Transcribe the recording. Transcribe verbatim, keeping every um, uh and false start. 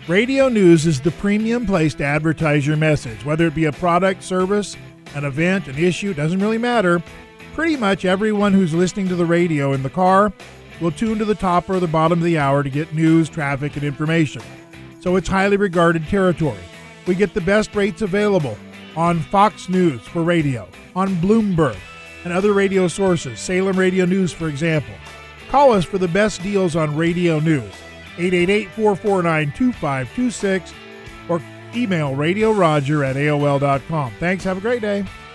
Radio news is the premium place to advertise your message, whether it be a product, service, an event, an issue, doesn't really matter. Pretty much everyone who's listening to the radio in the car will tune to the top or the bottom of the hour to get news, traffic, and information. So it's highly regarded territory. We get the best rates available on Fox News for radio, on Bloomberg, and other radio sources, Salem Radio News, for example. Call us for the best deals on radio news, eight eight eight, four four nine, two five two six, or email radio roger at A O L dot com. Thanks. Have a great day.